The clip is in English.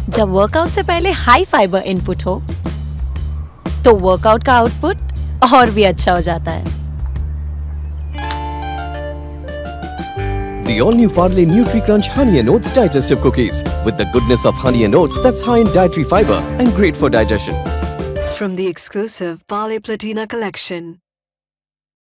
जब वर्कआउट से पहले हाई फाइबर इनपुट हो तो वर्कआउट का आउटपुट और भी अच्छा हो जाता है। The all-new Parle Nutricrunch Honey Oats Digestive Cookies with the goodness of honey and oats that's high in dietary fiber and great for digestion. From the exclusive Parle Platina collection.